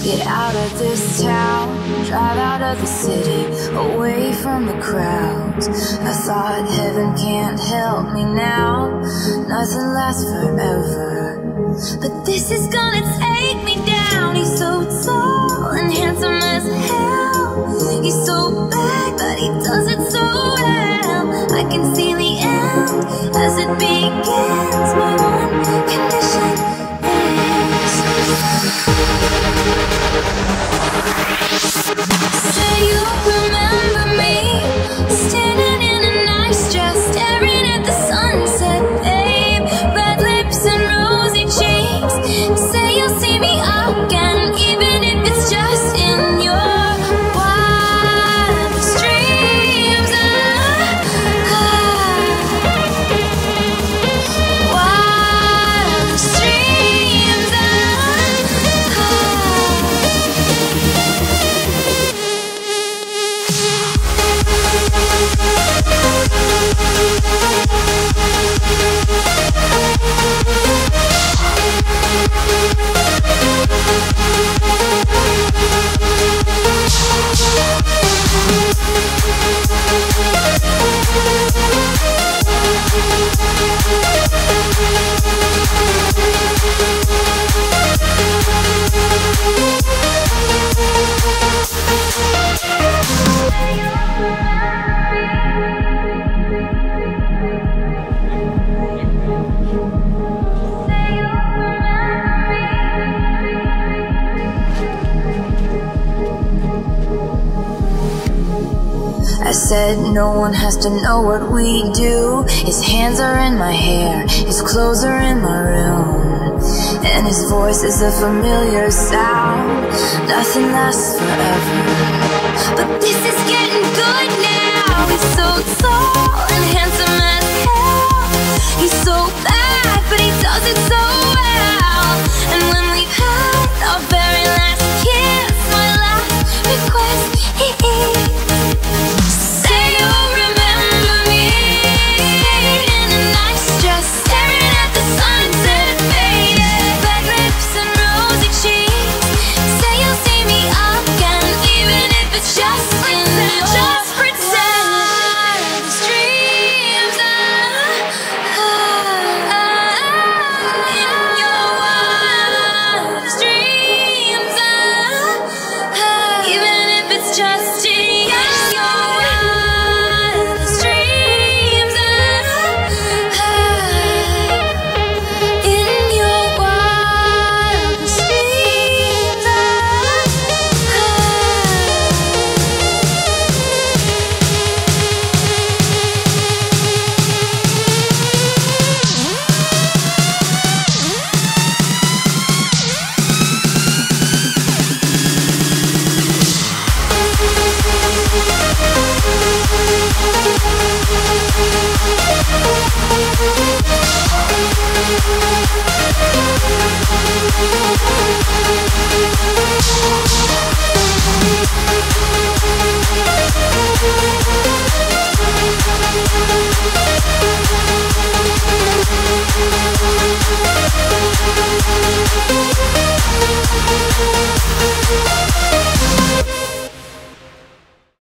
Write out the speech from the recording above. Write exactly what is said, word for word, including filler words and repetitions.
Get out of this town, drive out of the city, away from the crowds. I thought heaven can't help me now, nothing lasts forever. But this is gonna take me down. He's so tall and handsome as hell. He's so bad, but he does it so well. I can see the end as it begins. My one condition is, say you remember me, standing in a nice dress, staring at the sunset, babe. Red lips and rosy cheeks. Say you'll see me again, even if it's just in your wildest dreams. Ah, ah, wildest dreams. Ah, I said no one has to know what we do. His hands are in my hair, his clothes are in my room, and his voice is a familiar sound. Nothing lasts forever, but this is getting good now. He's so tall and handsome as hell. He's so bad, but he does it so well. And when we've had our very last kiss, my last request is, just in your wildest dreams. In your wildest dreams. We'll be right back.